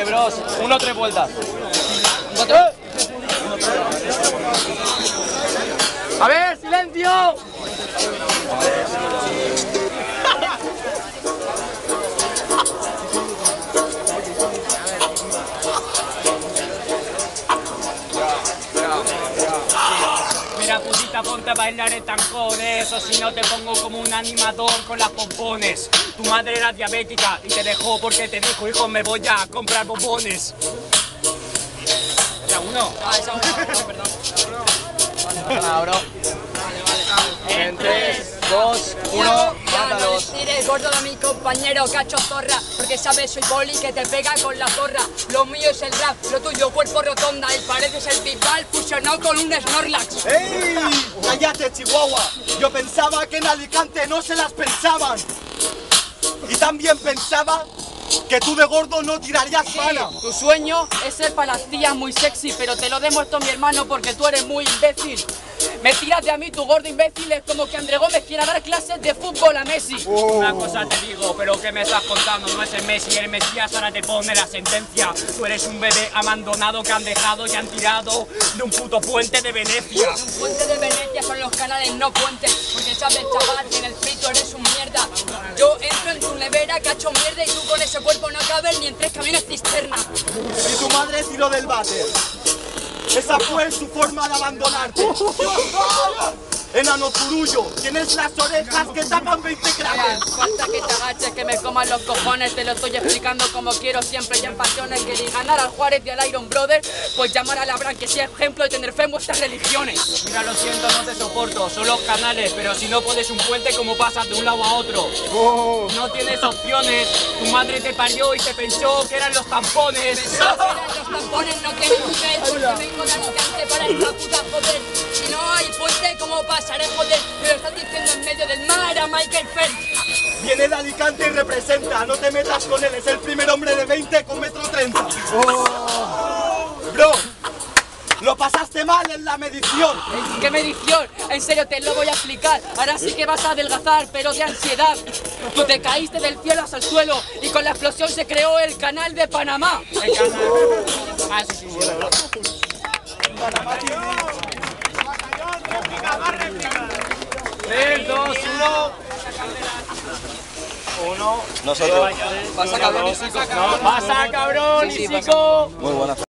Bros, 1, 3 vueltas. A ver, silencio. Mira, putita, ponte a bailar en tancones, o si no te pongo como un animador con las pompones. Tu madre era diabética y te dejó porque te dijo, hijo, me voy a comprar bombones. ¿Era uno? Ah, esa uno, perdón. Ahora. En 3, 2, 1, mátalos. No le tires gordo a mi compañero, cacho zorra, porque sabes soy poli que te pega con la zorra. Lo mío es el rap, lo tuyo cuerpo rotonda, el pared es el Bisbal fusionado con un Snorlax. ¡Ey! ¡Cállate, Chihuahua! Yo pensaba que en Alicante no se las pensaban. Y también pensaba que tú de gordo no tirarías pana. Tu sueño es ser para las tías muy sexy, pero te lo demuestro mi hermano porque tú eres muy imbécil. Me tiras de a mí, tu gordo imbécil, es como que André Gómez quiera dar clases de fútbol a Messi. Una cosa te digo, pero ¿qué me estás contando? No es el Messi, el Mesías, ahora te pone la sentencia. Tú eres un bebé abandonado que han dejado y han tirado de un puto puente de Venecia. Un puente de Venecia son los canales, no puentes, porque sabes, chaval, que en el frito eres un mierda. Yo entro en tu nevera, cacho mierda, y tú con ese cuerpo no cabes ni en 3 camiones cisterna. Y tu madre tiró del váter. Esa fue su forma de abandonarte. Enano zurullo, tienes las orejas que tapan 20 cráteres. Falta que te agaches, que me coman los cojones, te lo estoy explicando como quiero siempre y en pasiones. Que ni ganar al Juárez y al Iron Brother, pues llamar a la Bran que sea ejemplo de tener fe en vuestras religiones. Mira, lo siento, no te soporto, son los canales, pero si no pones un puente, ¿cómo pasas de un lado a otro? No tienes opciones, tu madre te parió y te pensó que eran los tampones. Pensaba que eran los tampones, no tengo fe, porque vengo de Alicante para esta puta joder. Si no hay puente, ¿cómo pasaré, joder? Me lo estás diciendo en medio del mar a Michael Phelps. Viene de Alicante y representa, no te metas con él, es el primer hombre de 20 con 1,30 m. Bro, lo pasaste mal en la medición. ¿Qué medición? En serio, te lo voy a explicar. Ahora sí que vas a adelgazar, pero de ansiedad. Tú te caíste del cielo hasta el suelo y con la explosión se creó el canal de Panamá. El canal. Ah, sí. 3, 2, 1. Nosotros. Pasa, cabrón, y Pasa, cabrón, y chico. Muy buenas.